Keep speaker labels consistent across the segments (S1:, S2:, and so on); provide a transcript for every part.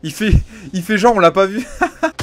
S1: Il fait genre, on l'a pas vu.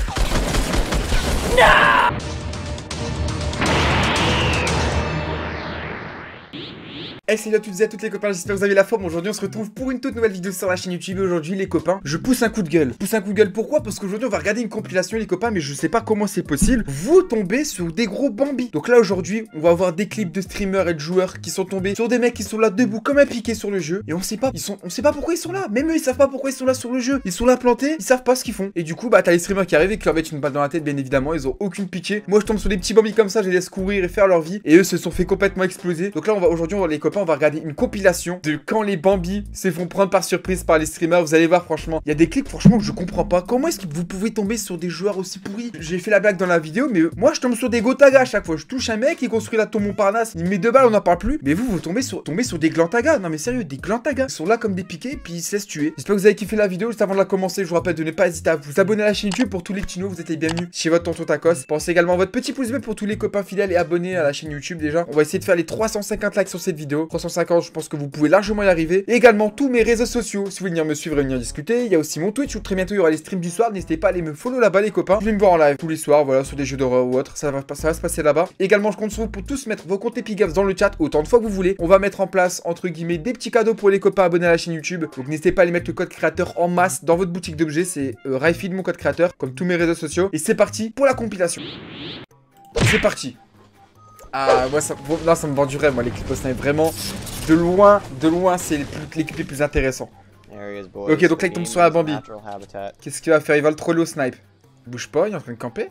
S1: Hey, salut à toutes et à toutes les copains, j'espère que vous avez la forme. Aujourd'hui on se retrouve pour une toute nouvelle vidéo sur la chaîne YouTube. Et aujourd'hui les copains, je pousse un coup de gueule. Pourquoi? Parce qu'aujourd'hui on va regarder une compilation les copains, mais je sais pas comment c'est possible. Vous tombez sur des gros Bambi. Donc là aujourd'hui on va avoir des clips de streamers et de joueurs qui sont tombés sur des mecs qui sont là debout comme un piqué sur le jeu. Et on sait pas pourquoi ils sont là. Même eux ils savent pas pourquoi ils sont là sur le jeu. Ils sont là plantés, ils savent pas ce qu'ils font. Et du coup bah t'as les streamers qui arrivent et qui leur mettent une balle dans la tête, bien évidemment. Ils ont aucune pitié. Moi je tombe sur des petits Bambi comme ça, je les laisse courir et faire leur vie. Et eux se sont fait complètement exploser. Donc là aujourd'hui les copains on va regarder une compilation de quand les Bambi se font prendre par surprise par les streamers. Vous allez voir, franchement, il y a des clips, franchement, que je comprends pas. Comment est-ce que vous pouvez tomber sur des joueurs aussi pourris? J'ai fait la blague dans la vidéo, mais moi, je tombe sur des Gotaga à chaque fois. Je touche un mec, il construit la tour Montparnasse, il met 2 balles, on n'en parle plus. Mais vous tombez sur des Glantaga. Non, mais sérieux, des Glantaga. Ils sont là comme des piquets, puis ils se laissent tuer. J'espère que vous avez kiffé la vidéo. Juste avant de la commencer, je vous rappelle de ne pas hésiter à vous abonner à la chaîne YouTube pour tous les petits nouveaux. Vous êtes les bienvenus chez votre tonton Tacos. Pensez également à votre petit pouce bleu pour tous les copains fidèles et abonnés à la chaîne YouTube déjà. On va essayer de faire les 350 likes sur cette vidéo. 350, je pense que vous pouvez largement y arriver. Et également tous mes réseaux sociaux, si vous voulez venir me suivre et venir discuter. Il y a aussi mon Twitch où très bientôt il y aura les streams du soir. N'hésitez pas à aller me follow là-bas les copains. Vous voulez me voir en live tous les soirs, voilà, sur des jeux d'horreur ou autre. Ça va se passer là-bas. Également je compte sur vous pour tous mettre vos comptes Epigafs dans le chat autant de fois que vous voulez. On va mettre en place entre guillemets des petits cadeaux pour les copains abonnés à la chaîne YouTube. Donc n'hésitez pas à aller mettre le code créateur en masse dans votre boutique d'objets. C'est Raifid mon code créateur, comme tous mes réseaux sociaux. Et c'est parti pour la compilation. C'est parti. Ah, moi, ça me vend du rêve, moi, les clips au snipe. Vraiment, de loin, c'est les clips les plus intéressants. Ok, donc là, il tombe sur la Bambi. Qu'est-ce qu'il va faire? Il va le troller au snipe. Il bouge pas, il est en train de camper.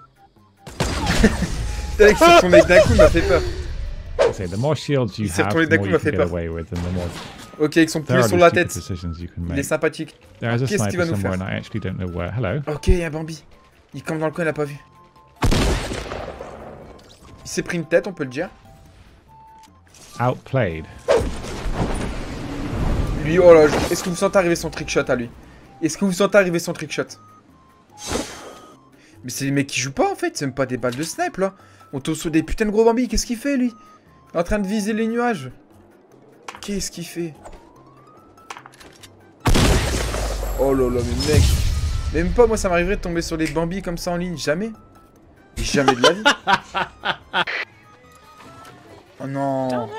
S1: Le mec s'est retourné d'un coup, il m'a fait peur. Il s'est retourné d'un coup, il m'a fait peur. Ok, avec son poulet sur la tête. Il est sympathique. Qu'est-ce qu'il va nous faire? Ok, il y a un Bambi. Il campe dans le coin, il l'a pas vu. Il s'est pris une tête, on peut le dire.
S2: Outplayed.
S1: Lui, oh là, est-ce que vous sentez arriver son trickshot à lui? Est-ce que vous sentez arriver son trickshot? Mais c'est les mecs qui jouent pas en fait, c'est même pas des balles de snipe là. On tombe sur des putains de gros Bambi, qu'est-ce qu'il fait lui? Il est en train de viser les nuages. Qu'est-ce qu'il fait? Oh là là, mais mec. Même pas moi ça m'arriverait de tomber sur des Bambi comme ça en ligne, jamais. Jamais de la vie. Oh non.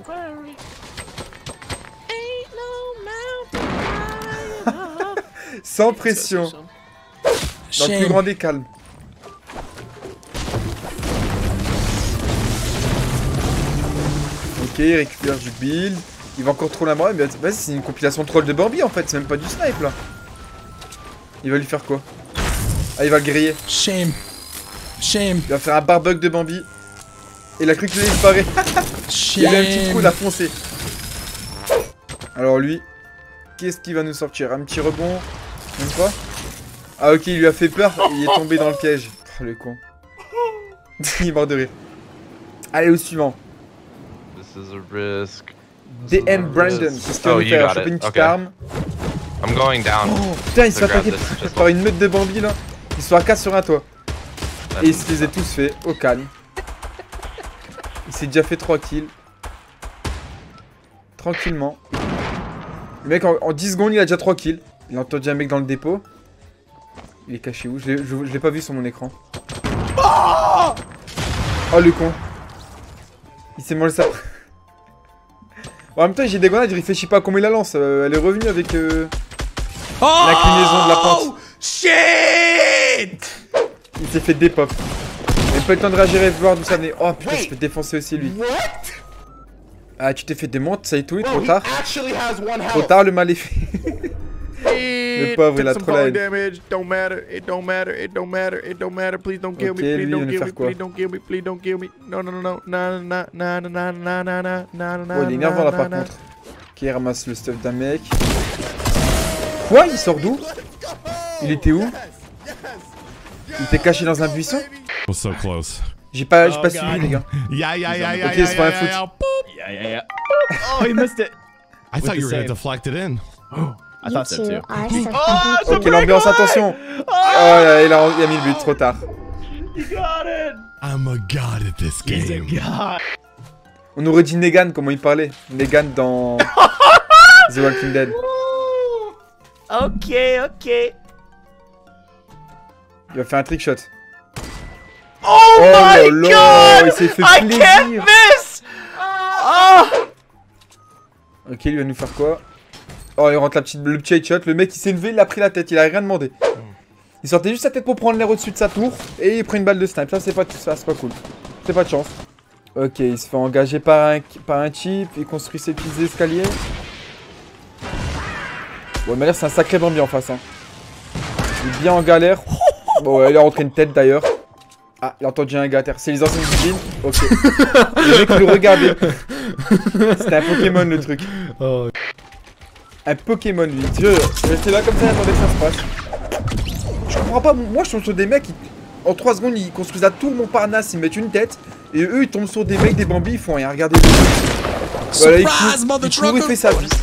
S1: Sans pression. Dans le plus grand des calmes. Ok, il récupère du build. Il va encore troll à moi. Mais vas-y, c'est une compilation troll de Bambi en fait. C'est même pas du snipe là. Il va lui faire quoi? Ah, il va le griller.
S3: Shame.
S1: Il va faire un barbug de Bambi. Et il a cru qu'il allait disparaître. Il a eu un petit coup, il a foncé. Alors lui, qu'est-ce qu'il va nous sortir? Un petit rebond? Même pas? Ah ok, il lui a fait peur. Il est tombé dans le piège. Oh le con. Il est mort de rire. Allez au suivant. DM Brandon. Qu'est-ce qu'il va nous faire? Choper une petite arme. Oh putain, il se fait attaquer par une meute de Bambi là. Ils sont à 4 sur un toit. Et il se les a tous fait au calme. Il s'est déjà fait 3 kills. Tranquillement. Le mec en 10 secondes il a déjà 3 kills. Il a entendu un mec dans le dépôt. Il est caché où? Je l'ai pas vu sur mon écran. Oh le con. Il s'est mangé ça. En même temps j'ai des grenades, il réfléchit pas à comment il la lance. Elle est revenue avec l'inclinaison de la pente.
S3: Shit!
S1: Il s'est fait dépop. Même pas eu le temps de réagir et de voir d'où ça venait. Oh putain, il s'est fait défoncer aussi lui. Ah, tu t'es fait démonter, ça et tout, trop tard. Trop tard, le mal est fait. Le pauvre, il a trop la haine. Ok, lui, il va nous faire quoi? Oh, il est énervant là par contre. Ok, il ramasse le stuff d'un mec. Quoi? Il sort d'où? Il était où? Il était caché dans un buisson? J'ai pas suivi les gars. Ok, c'est pas un foot.
S4: Oh, he missed it.
S2: I thought you were gonna deflect it in.
S4: I thought so too.
S1: Ok, l'ambiance, attention. Oh, il a mis le but, trop tard.
S4: You got it.
S2: I'm a god at this
S4: He's a
S2: game.
S4: god.
S1: On aurait dit Negan, comment il parlait. Negan dans The Walking Dead.
S4: Ok.
S1: Il va faire un trick shot.
S3: Oh my
S1: là,
S3: god!
S1: il s'est fait
S3: I
S1: plaisir.
S3: can't miss! Oh!
S1: Ok, il va nous faire quoi? Oh, il rentre le petit headshot. Le mec, il s'est levé, il a pris la tête. Il a rien demandé. Il sortait juste sa tête pour prendre l'air au-dessus de sa tour. Et il prend une balle de snipe. Ça, c'est pas cool. C'est pas de chance. Ok, il se fait engager par un chip. Il construit ses petits escaliers. Ouais, mais là, c'est un sacré bambi en face. Hein. Il est bien en galère. Bon, ouais, il a rentré une tête d'ailleurs. Ah, il a entendu un gars à terre. C'est les anciennes cuisines. Ok. Le mec, il le regardait. C'était un Pokémon le truc.
S2: Oh.
S1: Un Pokémon lui. J'étais là comme ça, j'attendais que ça se passe. Je comprends pas. Moi, je tombe sur des mecs qui, en 3 secondes, ils construisent la tour Montparnasse, ils mettent une tête. Et eux, ils tombent sur des mecs, des bambis, ils font rien. Regardez. Voilà, il court, il fait sa vie.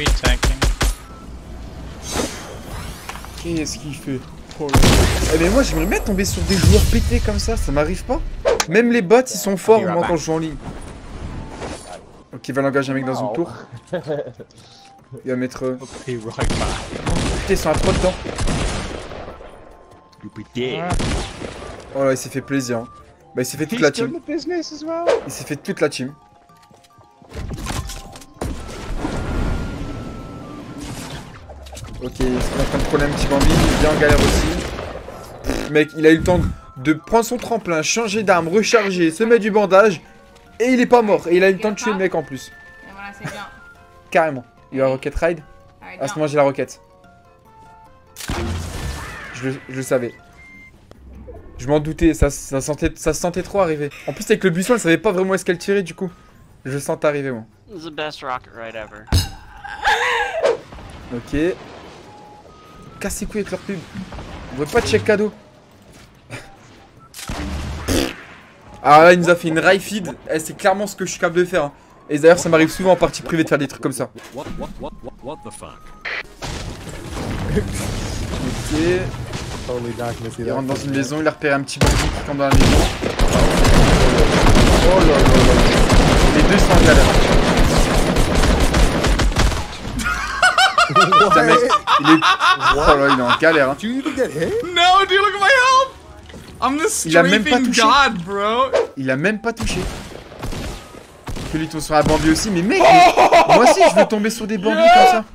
S1: Qu'est-ce qu'il fait? Oh là. Eh mais moi j'aimerais bien tomber sur des joueurs pétés comme ça m'arrive pas. Même les bots ils sont forts moi quand je joue en ligne. Ok, il va l'engager un mec dans une tour. Il va mettre... Putain, ils sont à 3 dedans. Oh là, il s'est fait plaisir. Hein. Bah il s'est fait toute la team. Il s'est fait toute la team. Ok, il est en train de prendre un petit bambi, il est bien en galère aussi. Pff, mec, il a eu le temps de prendre son tremplin, changer d'arme, recharger, se mettre du bandage. Et il est pas mort. Et il a eu le temps de tuer le mec en plus.
S5: Et voilà, c'est bien.
S1: Carrément. Il va rocket ride. À ce moment, j'ai la roquette. Je le savais. Je m'en doutais, ça se sentait trop arriver. En plus, avec le buisson, elle savait pas vraiment où est-ce qu'elle tirait du coup. Je le sentais arriver, moi.
S6: This is the best rocket ride ever.
S1: Ok. Casse les couilles avec leur pub. On veut pas de chèque cadeau. Ah là, il nous a fait une rail feed. Eh, c'est clairement ce que je suis capable de faire. Hein. Et d'ailleurs, ça m'arrive souvent en partie privée de faire des trucs comme ça.
S2: What the fuck?
S1: Ok. Il rentre dans une maison, il a repéré un petit bandit qui tombe dans la maison. Oh là là là. Les deux sont en galère. Putain mec, il est... Oh là, il est en galère hein.
S3: No, dude, look at my health! I'm the
S1: Il a même pas
S3: strafing
S1: touché.
S3: god, bro!
S1: Il a même pas touché. Que lui tombe sur un bambi aussi, mais mec, moi aussi je veux tomber sur des bambis comme ça.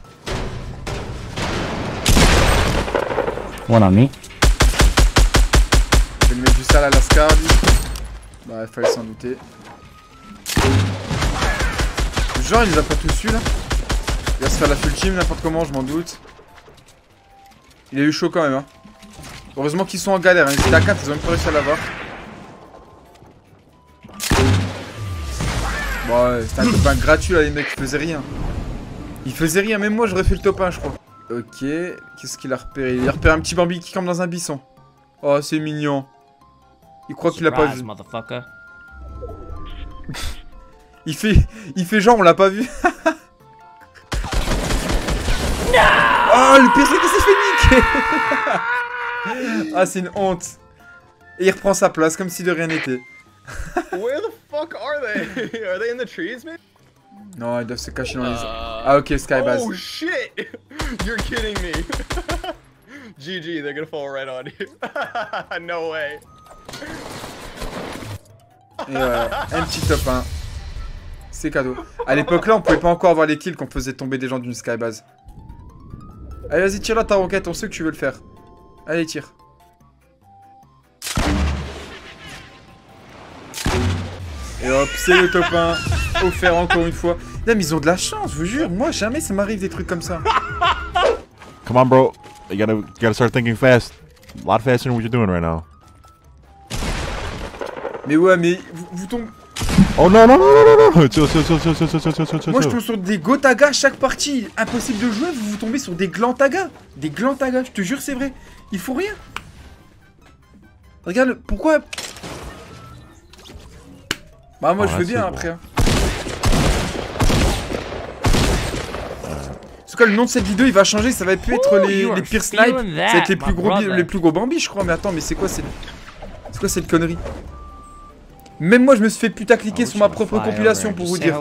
S7: One on me.
S1: Je vais lui mettre du sale à l'ascar lui. Bah il fallait s'en douter. Genre il les a pas tous su là. Il va se faire la full team n'importe comment, je m'en doute. Il a eu chaud quand même hein. Heureusement qu'ils sont en galère, hein. Ils étaient à 4, ils ont même pas réussi à l'avoir. Bon ouais, c'était un top 1 gratuit là les mecs, ils faisaient rien. Ils faisaient rien, même moi j'aurais fait le top 1 je crois. Ok, qu'est-ce qu'il a repéré? Il a repéré un petit bambi qui campe dans un buisson. Oh c'est mignon. Il croit qu'il l'a pas vu. Il fait genre on l'a pas vu. Oh le pire c'est qu'il s'est fait niquer. Ah c'est une honte. Et il reprend sa place comme si de rien n'était.
S4: Where the fuck are they? Are they in the trees, man?
S1: Non, ils doivent se cacher dans les... Ah ok, Skybase.
S4: Oh shit! You're kidding me. GG, they're gonna fall right on you. No way.
S1: Et voilà, un petit top 1. C'est cadeau. À l'époque là, on pouvait pas encore avoir les kills qu'on faisait tomber des gens d'une Skybase. Allez, vas-y, tire là ta roquette, on sait que tu veux le faire. Allez, tire. Et hop, c'est le top 1. Offert encore une fois. Non, mais ils ont de la chance, je vous jure. Moi, jamais ça m'arrive des trucs comme ça.
S8: Come on, bro. You gotta start thinking fast. A lot faster than what you're doing right now.
S1: Mais ouais, mais vous tombez...
S8: Oh non, non, non, non, non, chill.
S1: Moi, je tombe sur des Gotaga chaque partie. Impossible de jouer, vous tombez sur des Glantaga. Des Glantaga, je te jure, c'est vrai. Ils font rien. Regarde, pourquoi... Bah moi je veux bien après. Hein. En tout cas le nom de cette vidéo il va changer, ça va plus être les pires snipes, ça va être les plus gros bambis je crois, mais attends mais c'est quoi cette connerie? Même moi je me suis fait putacliquer sur ma propre compilation pour vous dire.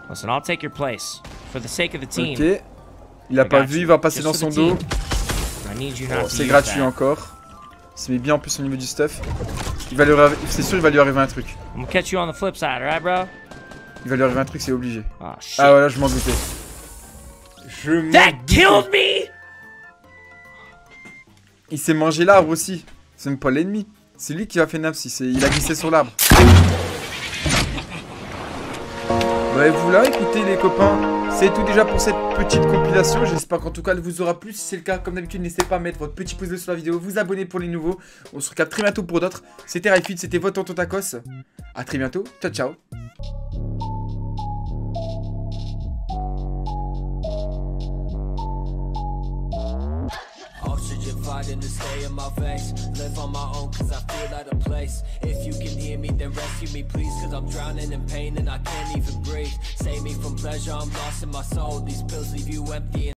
S1: Ok, il a pas vu, il va passer dans son dos.
S5: I need you not
S1: Bon,
S5: to
S1: c'est
S5: use
S1: gratuit
S5: that.
S1: encore. Il se met bien en plus au niveau du stuff. C'est sûr, il va lui arriver un truc.
S5: I'm gonna catch you on the flip side, alright, bro?
S1: Il va lui arriver un truc, c'est obligé.
S5: Oh shit.
S1: Ah voilà, je m'en doutais. Je m'en
S5: That
S1: doutais.
S5: killed me!
S1: Il s'est mangé l'arbre aussi. C'est même pas l'ennemi. C'est lui qui a fait naps. Il a glissé sur l'arbre. Ouais, voilà, écoutez les copains, c'est tout déjà pour cette petite compilation. J'espère qu'en tout cas elle vous aura plu. Si c'est le cas, comme d'habitude, n'hésitez pas à mettre votre petit pouce bleu sur la vidéo, vous abonner pour les nouveaux. On se recapte très bientôt pour d'autres. C'était Ryfit, c'était votre tonton Tacos. A très bientôt, ciao ciao.
S9: Oxygen fighting to stay in my veins. Live on my own cause I feel out of place. If you can hear me then rescue me please, cause I'm drowning in pain and I can't even breathe. Save me from pleasure, I'm lost in my soul. These pills leave you empty.